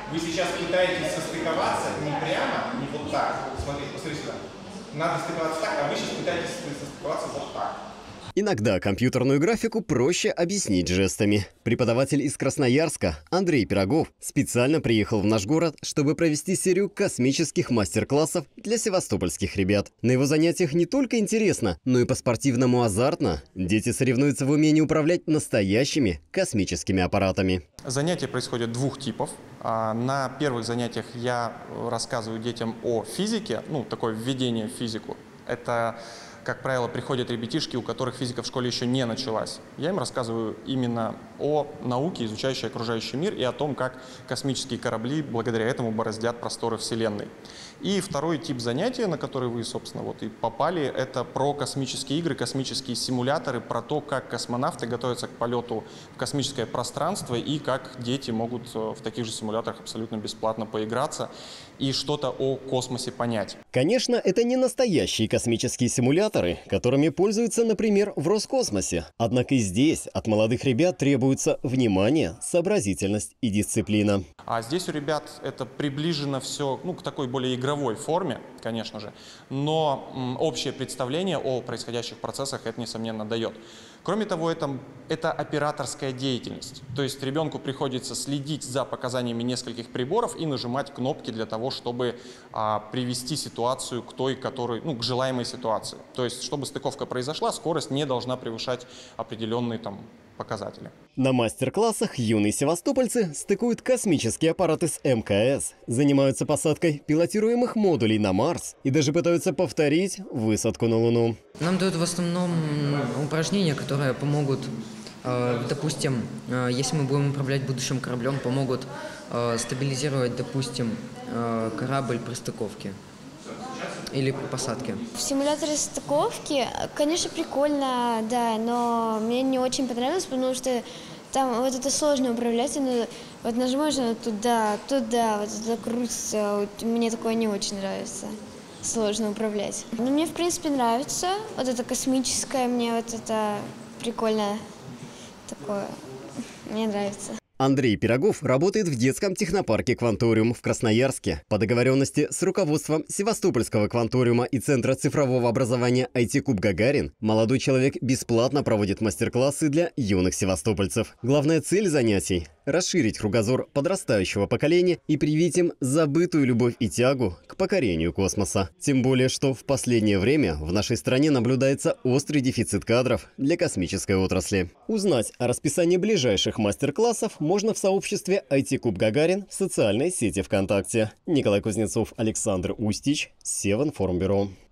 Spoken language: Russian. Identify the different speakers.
Speaker 1: Вы сейчас пытаетесь состыковаться не прямо, не вот так. Смотрите, посмотрите сюда. Надо стыковаться так, а вы сейчас пытаетесь состыковаться вот так.
Speaker 2: Иногда компьютерную графику проще объяснить жестами. Преподаватель из Красноярска Андрей Пирогов специально приехал в наш город, чтобы провести серию космических мастер-классов для севастопольских ребят. На его занятиях не только интересно, но и по-спортивному азартно. Дети соревнуются в умении управлять настоящими космическими аппаратами.
Speaker 3: Занятия происходят двух типов. На первых занятиях я рассказываю детям о физике, такое введение в физику. Это, как правило, приходят ребятишки, у которых физика в школе еще не началась. Я им рассказываю именно о науке, изучающей окружающий мир, и о том, как космические корабли благодаря этому бороздят просторы Вселенной. И второй тип занятия, на который вы, собственно, и попали, это про космические игры, космические симуляторы, про то, как космонавты готовятся к полету в космическое пространство и как дети могут в таких же симуляторах абсолютно бесплатно поиграться и что-то о космосе понять.
Speaker 2: Конечно, это не настоящие космические симуляторы, которыми пользуются, например, в Роскосмосе. Однако и здесь от молодых ребят требуется внимание, сообразительность и дисциплина.
Speaker 3: А здесь у ребят это приближено все к такой более игровой форме, конечно же, но общее представление о происходящих процессах это, несомненно, дает. Кроме того, это операторская деятельность. То есть ребенку приходится следить за показаниями нескольких приборов и нажимать кнопки для того, чтобы привести ситуацию к той, к желаемой ситуации. То есть, чтобы стыковка произошла, скорость не должна превышать определенные показатели.
Speaker 2: На мастер-классах юные севастопольцы стыкуют космические аппараты с МКС, занимаются посадкой пилотируемых модулей на Марс и даже пытаются повторить высадку на Луну.
Speaker 4: Нам дают в основном упражнения, которые помогут, допустим, если мы будем управлять будущим кораблем, помогут стабилизировать, допустим, корабль при стыковке или при посадке.
Speaker 5: В симуляторе стыковки, конечно, прикольно, да, но мне не очень понравилось, потому что там это сложно управлять, нажимаешь туда, вот это крутится, мне такое не очень нравится. Сложно управлять. Но мне, в принципе, нравится. Вот это космическое, мне это прикольно такое. Мне нравится.
Speaker 2: Андрей Пирогов работает в детском технопарке «Кванториум» в Красноярске. По договоренности с руководством Севастопольского кванториума и Центра цифрового образования IT-Куб Гагарин молодой человек бесплатно проводит мастер-классы для юных севастопольцев. Главная цель занятий – расширить кругозор подрастающего поколения и привить им забытую любовь и тягу к покорению космоса. Тем более, что в последнее время в нашей стране наблюдается острый дефицит кадров для космической отрасли. Узнать о расписании ближайших мастер-классов можно в сообществе IT-Куб Гагарин в социальной сети ВКонтакте. Николай Кузнецов, Александр Устич, Севинформбюро.